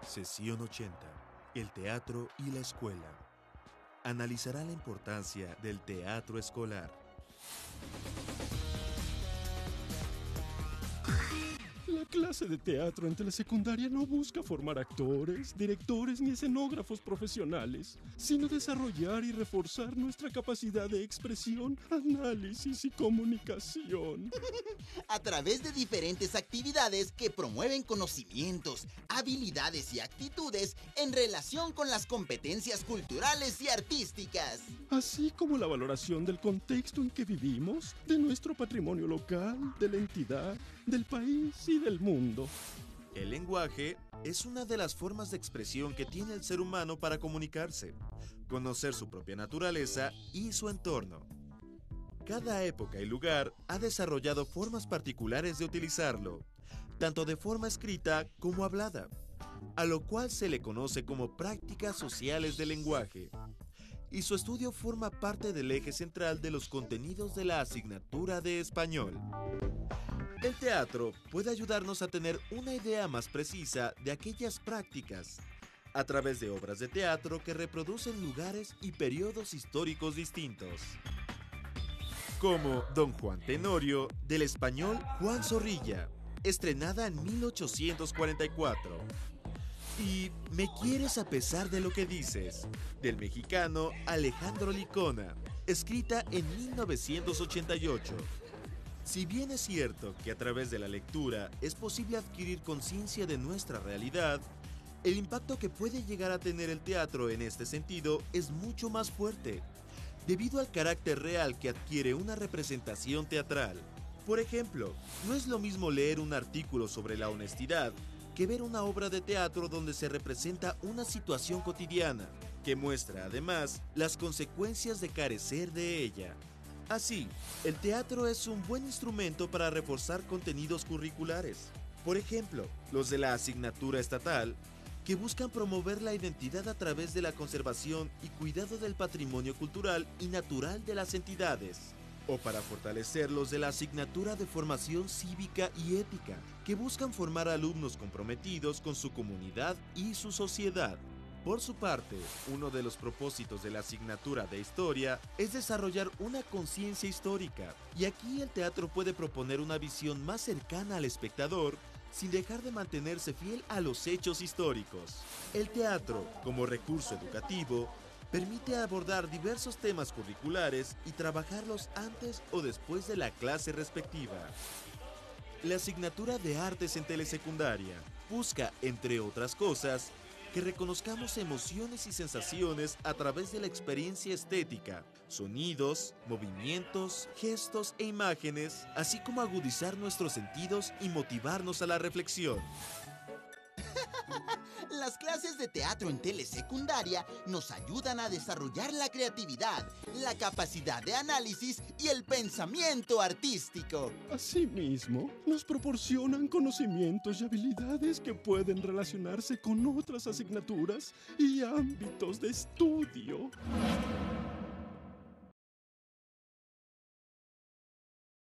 Sesión 80. El teatro y la escuela. Analizará la importancia del teatro escolar. La clase de teatro en telesecundaria no busca formar actores, directores ni escenógrafos profesionales, sino desarrollar y reforzar nuestra capacidad de expresión, análisis y comunicación. A través de diferentes actividades que promueven conocimientos, habilidades y actitudes en relación con las competencias culturales y artísticas. Así como la valoración del contexto en que vivimos, de nuestro patrimonio local, de la entidad, del país y del mundo. El lenguaje es una de las formas de expresión que tiene el ser humano para comunicarse, conocer su propia naturaleza y su entorno. Cada época y lugar ha desarrollado formas particulares de utilizarlo, tanto de forma escrita como hablada, a lo cual se le conoce como prácticas sociales del lenguaje, y su estudio forma parte del eje central de los contenidos de la asignatura de español. El teatro puede ayudarnos a tener una idea más precisa de aquellas prácticas, a través de obras de teatro que reproducen lugares y periodos históricos distintos, como Don Juan Tenorio, del español Juan Zorrilla, estrenada en 1844, y Me quieres a pesar de lo que dices, del mexicano Alejandro Licona, escrita en 1988. Si bien es cierto que a través de la lectura es posible adquirir conciencia de nuestra realidad, el impacto que puede llegar a tener el teatro en este sentido es mucho más fuerte, debido al carácter real que adquiere una representación teatral. Por ejemplo, no es lo mismo leer un artículo sobre la honestidad que ver una obra de teatro donde se representa una situación cotidiana, que muestra además las consecuencias de carecer de ella. Así, el teatro es un buen instrumento para reforzar contenidos curriculares. Por ejemplo, los de la asignatura estatal, que buscan promover la identidad a través de la conservación y cuidado del patrimonio cultural y natural de las entidades. O para fortalecer los de la asignatura de formación cívica y ética, que buscan formar alumnos comprometidos con su comunidad y su sociedad. Por su parte, uno de los propósitos de la asignatura de Historia es desarrollar una conciencia histórica, y aquí el teatro puede proponer una visión más cercana al espectador sin dejar de mantenerse fiel a los hechos históricos. El teatro, como recurso educativo, permite abordar diversos temas curriculares y trabajarlos antes o después de la clase respectiva. La asignatura de Artes en telesecundaria busca, entre otras cosas, que reconozcamos emociones y sensaciones a través de la experiencia estética, sonidos, movimientos, gestos e imágenes, así como agudizar nuestros sentidos y motivarnos a la reflexión. Las clases de teatro en telesecundaria nos ayudan a desarrollar la creatividad, la capacidad de análisis y el pensamiento artístico. Asimismo, nos proporcionan conocimientos y habilidades que pueden relacionarse con otras asignaturas y ámbitos de estudio.